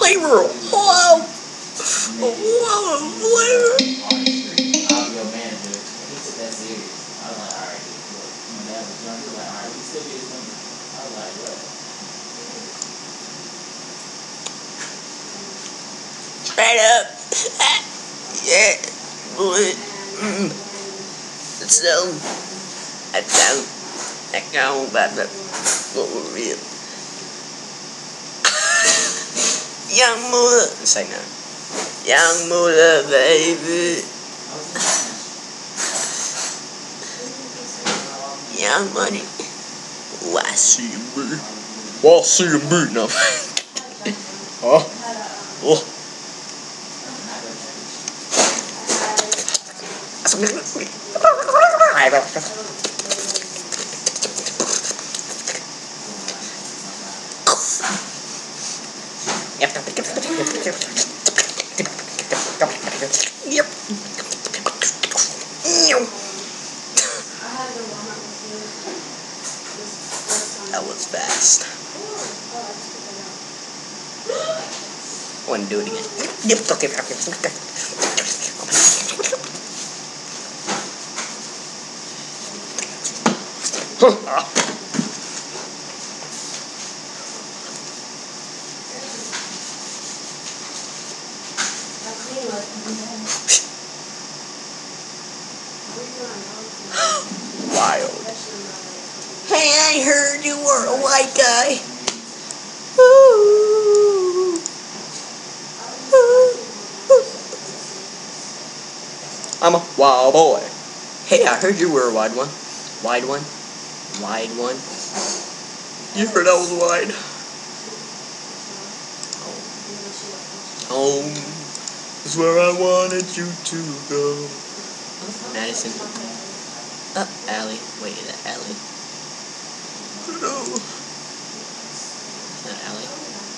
flavor. Whoa. Whoa, flavor. Straight up. Yeah. So, I don't about the real. Young Moolah. Say no. Young Moolah, baby. Young Money. Oh, I see him, boo. Well, I see him, boo. No. Huh? Oh. Yep. That was fast. I want to do it again. Yep. Okay. Wild. Hey, I heard you were a white guy. Ooh. Ooh. I'm a wild boy. Hey, I heard you were a wide one. Wide one. Wide one. You heard I was wide. Home is where I wanted you to go. Madison. Alley. Wait, is that Alley? No. It's not Alley.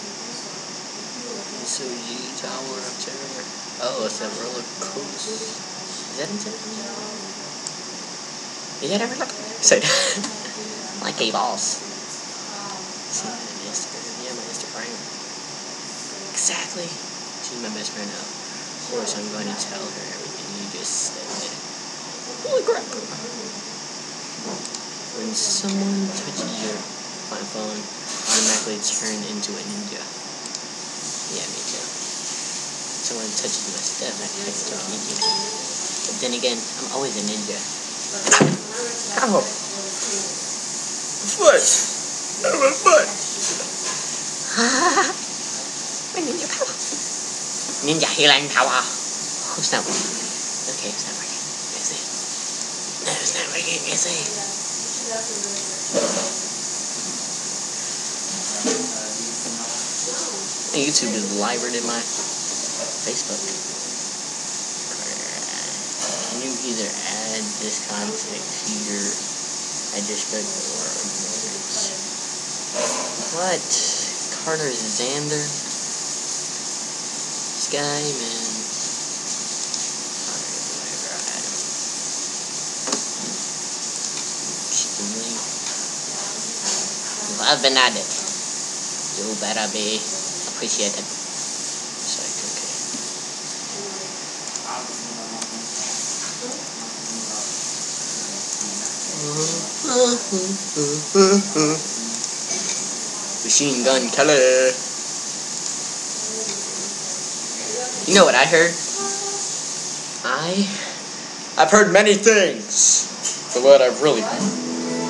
Suji Tower of Terror. Oh, it's that roller coaster. Is that in Terror? Is that ever like? Say, like a boss. See, yeah, my Instagram. Exactly. She's my best friend now. Of course, I'm going to tell her everything you just said. Holy crap! When someone touches your phone, automatically turn into a ninja. Yeah, me too. Someone touches my stuff, I turn into a ninja. But then again, I'm always a ninja. Ow! Foot! Oh, my foot! My ninja power! Ninja healing power! Oh, it's not working. Okay, it's not working. Is it? No, it's not working, is it? YouTube is liver than my Facebook. Can you either add this contact to your address book or ignore it? What? Carter Xander? This guy, man. I've been at it. You better be appreciated. So, okay. Machine Gun Kelly. You know what I heard? I've heard many things, but what I've really heard.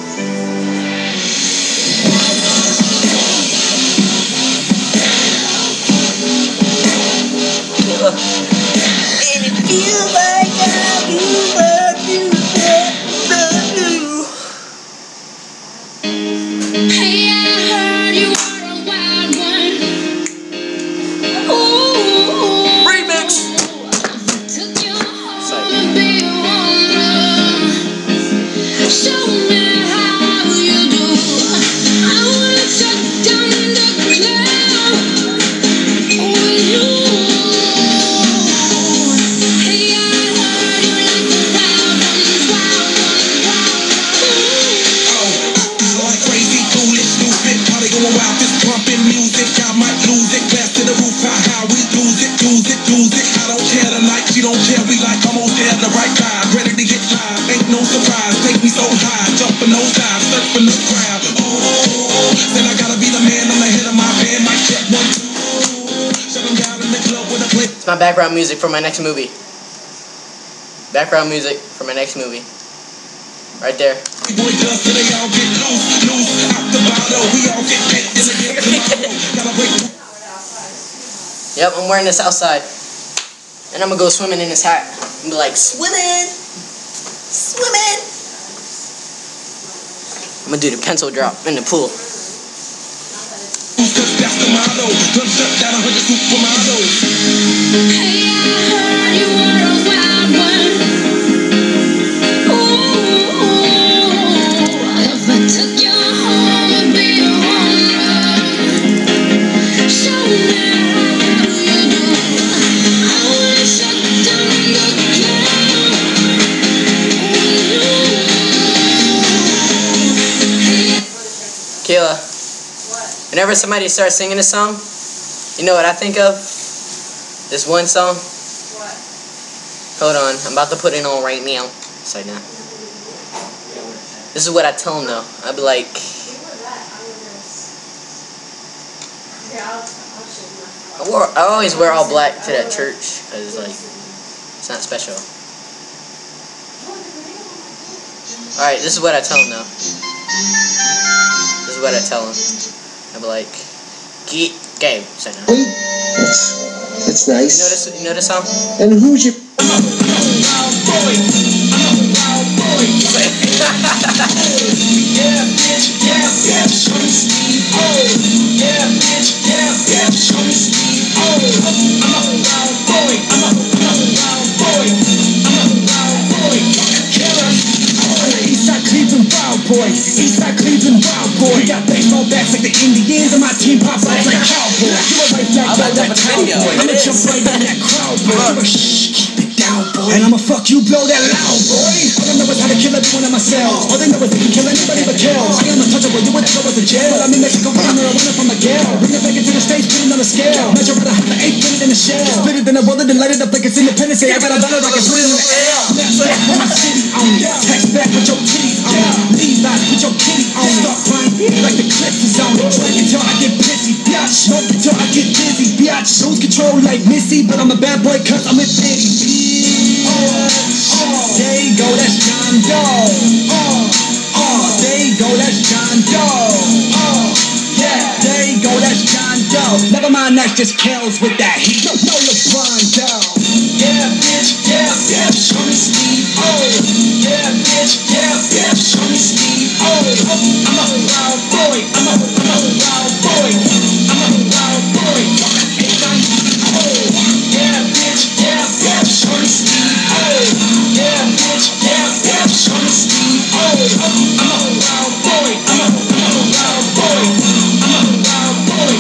And it feels like I do what you do. Hey, I heard you were a wild one. Ooh. Remix. Took you home to be a woman. Show me how you do. I wanna shut down the cloud with you. my background music for my next movie. Background music for my next movie. Right there. Yep, I'm wearing this outside. And I'm gonna go swimming in this hat. And be like, swimming! Swimming! I'm gonna do the pencil drop in the pool. Kayla, whenever somebody starts singing a song, you know what I think of? This one song. What? Hold on, I'm about to put it on right now. Say that. This is what I tell them though. I'd be like, I always wear all black to that church because like it's not special. All right, this is what I tell them though. This is what I tell them. I'd be like, get Gabe. Say no. That's nice. You know this song? And who's your? Eastside Cleveland wild boy. Got baseball bats like the Indians, and my team pops off like cowboy. You a right back like that cowboy. I'ma jump right in that crowd, boy. Shh, keep it down, boy. And I'ma fuck you, blow that loud, boy. All I know is how to kill everyone in myself. All they know is they can kill anybody but kills. I am untouchable, you would never was in jail. But I'm in Mexico, running around from Miguel. Bring it back into the States, put it on a scale. Measure out a half an eighth, put it in a shell. Split it, then I roll it, then light it up like it's Independence Day. I got a dollar, I can put it in the air. Snapback with my city on it. Text back with your titties on it. Levi's with your kitty on it. Start crying like the clips is on it. Drink until I get pissy, biatch. Smoke until I get dizzy, biatch. Lose control like Missy, but I'm a bad boy cause I'm a bitty, bitch. There you go, that's John Doe. There you go, that's John Doe. Yeah, there you go, that's John Doe. Never mind, that's just Kells with that heat. No LeBron Doe. Yeah, bitch, yeah, show me Steve. Yeah, bitch, yeah, show me Steve. I'm a wild boy. I'm a wild boy. I'm a wild boy. Yeah, bitch, yeah, show me Steve. Yeah, bitch, yeah, show me Steve. I'm a wild boy. I'm a wild boy. I'm a wild boy.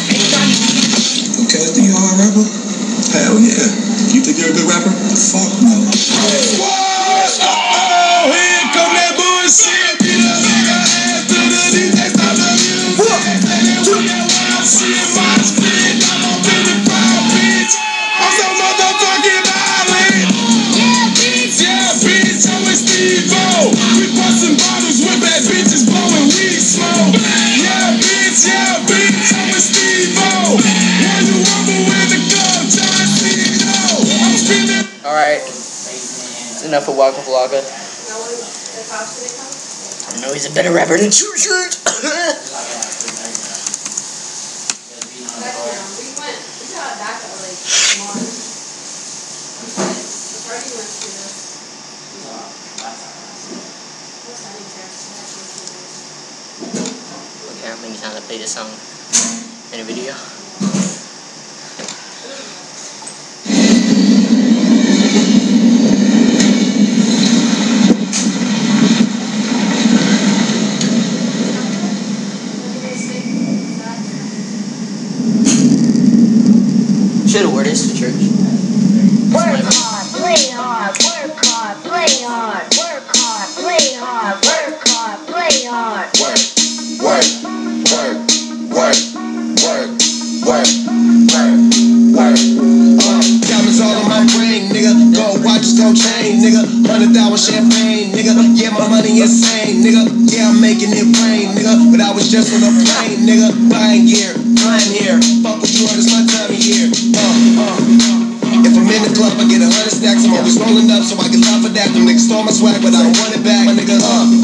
Okay, do you are a rapper? Hell yeah. You think you're a good rapper? Fuck no. Oh, here come that bullshit. Beat a nigga ass to the DJ, stop the music. I'm seeing my spit. I'm up in the crowd, bitch. I'm so motherfucking violent. Yeah, bitch, I'm with Steve-O. We bustin' bottles with bad bitches, blowing weed smoke. Yeah, bitch, I'm with Steve-O. When you rumble with the gun, John Cena. I'm screaming. Alright. It's enough of Waka Flocka. I know he's a better rapper than True Shirt. Okay, how many times I played this song in a video? Should've wore this to church. Work hard, play hard, work hard, play hard, work hard, play hard, work hard, play hard. Diamonds all on my brain, nigga. Gold watches, gold chain, nigga. 100,000 champagne, nigga. Yeah, my money insane, nigga. Yeah, I'm making it rain, nigga. But I was just on a plane, nigga. Buying gear, flying here. Fuck with you, it's my time of year. stacks. I'm always rolling up so I can laugh at that. Them niggas stole my swag, but I don't want it back. My nigga,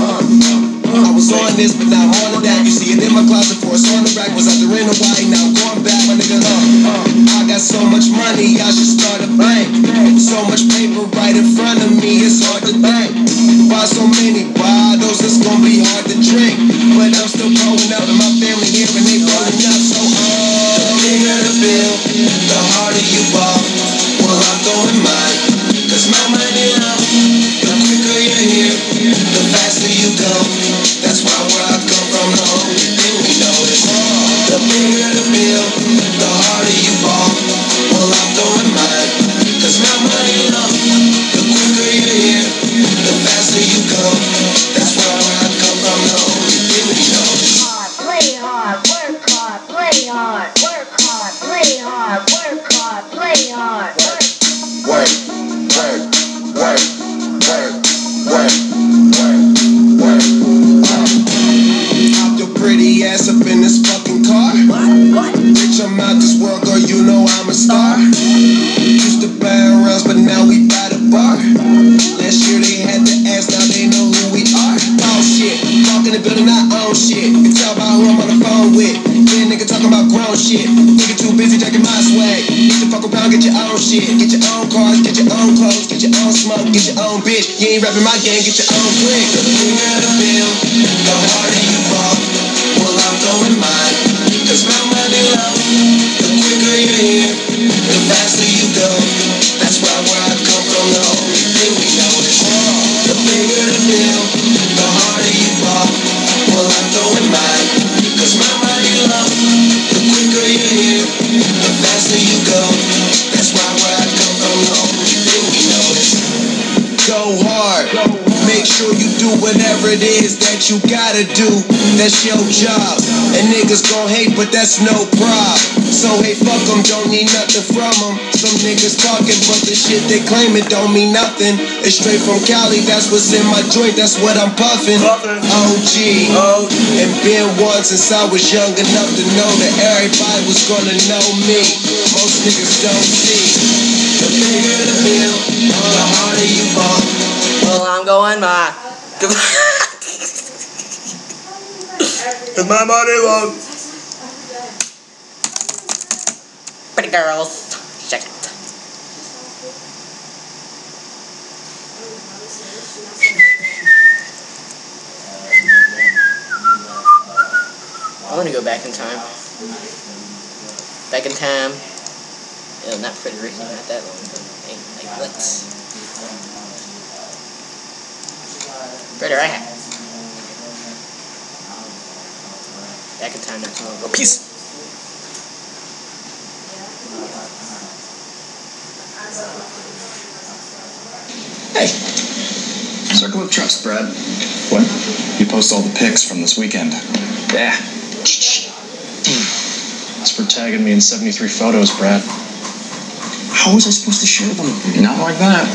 I was on this, but now I'm on that. You see it in my closet for it's on the rack. Was out there in Hawaii, now I'm going back. My nigga, I got so much money, I should start a bank. So much paper right in front of me, it's hard to think. Buy so many bottles, it's gonna be hard to drink. But I'm still growing up, and my family here, and they growing up. So, the bigger the bill, the harder you ball. Well, I'm throwing mine, cause my money low. The quicker you're here, the faster you go. That's why where I come from, the only thing we know is the bigger the bill, the harder you ball. Well, I'm throwing mine, cause my money low. The quicker you're here, the faster you go. That's why where I come from, the only thing we know is Play hard, work hard, play hard, work hard, play hard, work hard, play hard, work, work, work, work, work, work, work. Hop your pretty ass up in this fucking car. What? Bitch, I'm out this world, girl, you know I'm a star. Used to buy rounds, but now we by the bar. Last year they had to ask, now they know who we are. Oh shit, walk in the building, I own shit. You can tell by who I'm on the phone with. Yeah, nigga talking about grown shit. Nigga too busy jacking my swag. Need to fuck around, get your own shit. Get your own cars, get your own clothes, get your own smoke, get your own bitch. You ain't rapping my game, get your own click. The bigger the bill, the harder you fall. Well, I'm throwing mine, cause my money low. The quicker you're here, the faster you go. That's why where I come from, the only thing we know is the bigger the bill, the harder you fall. Well, I'm throwing mine, cause my money low. The quicker you're here, the faster you go. That's why where I come from, the only thing we know is go hard. Make sure you do whatever it is that you gotta do. That's your job. And niggas gon' hate, but that's no prob. So hey, fuck them, don't need nothing from them. Some niggas talking, but the shit they claim it don't mean nothing. It's straight from Cali, that's what's in my joint, that's what I'm puffin'. OG, and been one since I was young enough to know that everybody was gonna know me. Most niggas don't see. The bigger the bill, the harder you fall. Well, I'm going by. Cause my money low. Pretty girls, check it. I want to go back in time. Back in time. Ew, not Pretty Ricky, not that long ago. Hey, like, let's. Pretty right. Back in time, not too long ago. Peace. Hey. Circle of Trust, Brad. What? You post all the pics from this weekend. Yeah. Thanks for tagging me in 73 photos, Brad. How was I supposed to share them? Not like that.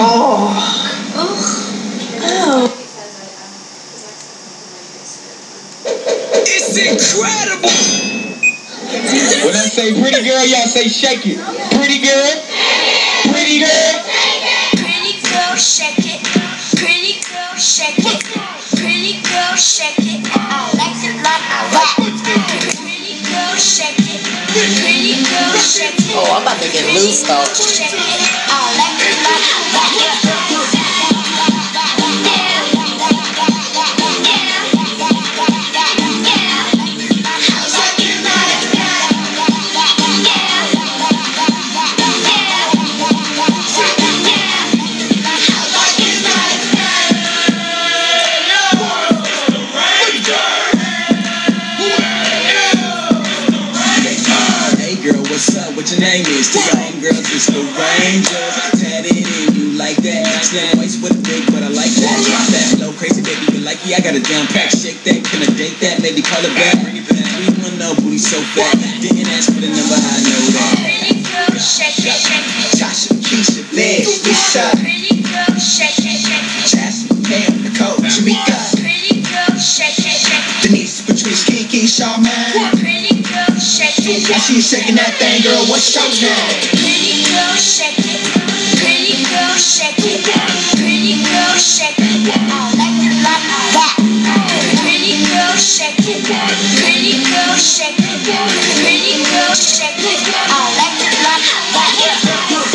It's incredible! When I say pretty girl, y'all say shake it. Pretty girl, pretty girl. Pretty girl, shake it. Pretty girl, shake it. Pretty girl, shake it. I like it like I like it. Pretty girl, shake it. Pretty girl, shake it. Oh, I'm about to get loose though. Shake it. I like it like I like it. What your name is? To your home girls, it's the Rangers. Tatted in you like that. Slam waist with a big, but I like that. Drop that flow crazy, baby. You like it? I got a down pack. Shake that, can I date that? Maybe call it back. Bring it back. We wanna know booty so fat. Didn't ask for the number, I know that. Pretty girl, shake it, shake it. Tasha, Keisha, Liz, Lisa, Pretty girl, shake it, shake it. Jasmine, Pam, Nicole, Jamaica, Pretty girl, shake it, shake it. Denise, Patrice, Kiki, Charmaine. Pretty girl, shake it, I see you shaking that thing, girl. What's your name? Pretty girl, shake it. Pretty Pretty girl, shake it. Pretty girl, shake it. I like it like that. Pretty girl, shake it. Pretty girl, shake it. Pretty girl, shake it. I like it like that.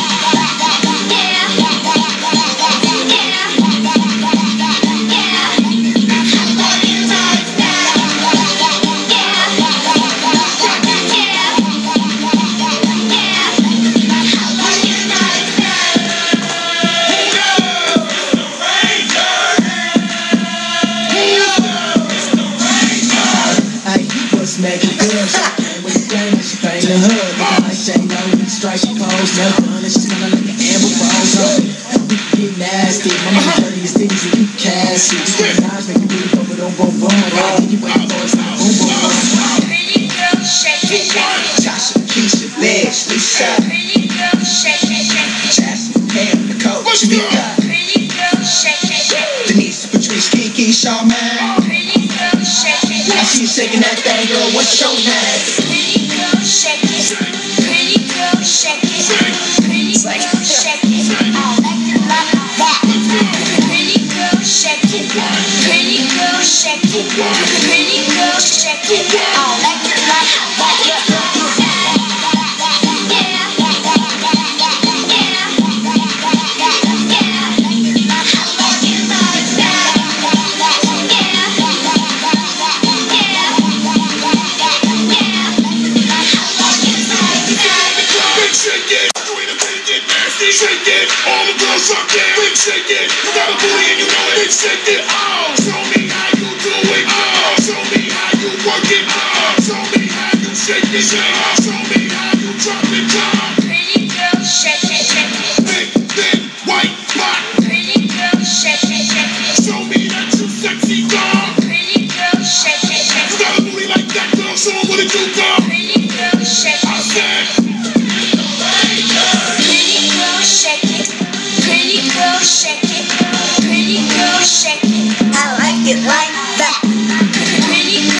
Making good, with the game, she bang the hood. Like J-Lo and stripey pose, never done it, she smelling like an amber rose. We can get nasty, mama dirtiest things that you can see. Nice, make you really go, but don't go wrong. You wait for us, boom, boom, boom. Pretty girl, shake it, shake it. Tasha, Keisha, Liz, Lisa. Pretty girl, shake it, shake it. Jasmine, Pam, Nicole, Shamika. Pretty girl, shake it, shake it. Denise, Patrice, Kiki, Charmaine. Pretty girl, shake it. I see you shaking that thing, girl, what's your name? Pretty girl, shake it. Pretty girl, shake it. Pretty girl, shake it. I like it like that. Pretty girl, shake it. Pretty girl, shake it. Pretty girl, shake it. I like it like that. Shake it, all the girls up there, big shake it. You got a booty and you know it, big shake it. Oh, show me how you do it. Oh, show me how you work it. Oh, show me how you shake it.